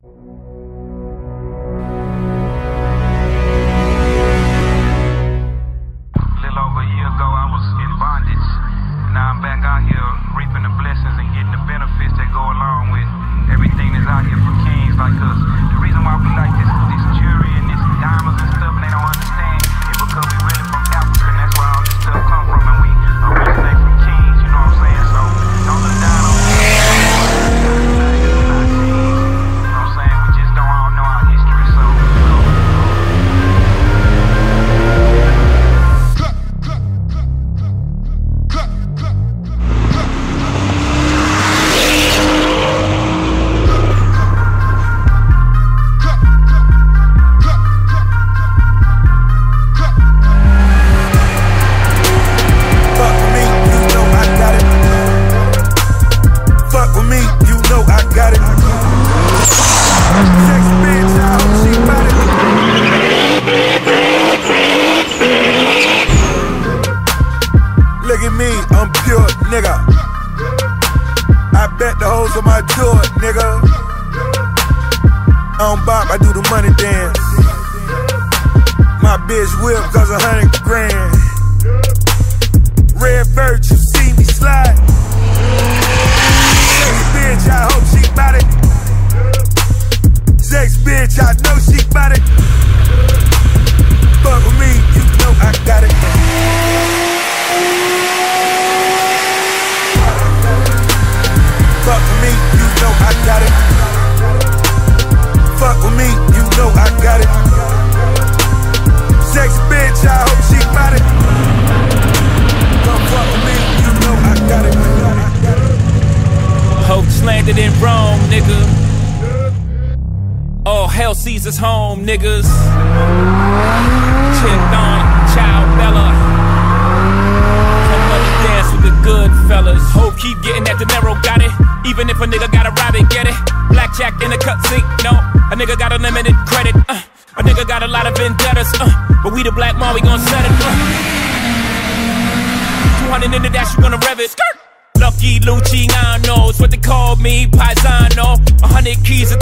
Caesar's home, niggas. Chick Dawn, Child Bella. Come up and dance with the good fellas. Hope keep getting that dinero, got it. Even if a nigga gotta rob it, get it. Blackjack in the cutscene, no. A nigga got unlimited credit. A nigga got a lot of vendettas. But we the Black Mall, we gon' set it. 200 in the dash, you gonna rev it. Skirt. Lucky Luciano's what they call me, Paisano. 100 keys